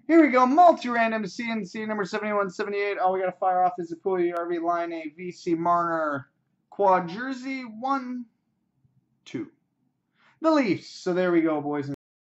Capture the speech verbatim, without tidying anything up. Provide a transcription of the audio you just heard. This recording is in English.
Here we go, multi-random C N C number seventy-one seventy-eight. All we got to fire off is a Pulley R V Line A V C Marner Quad Jersey one, two. The Leafs. So there we go, boys and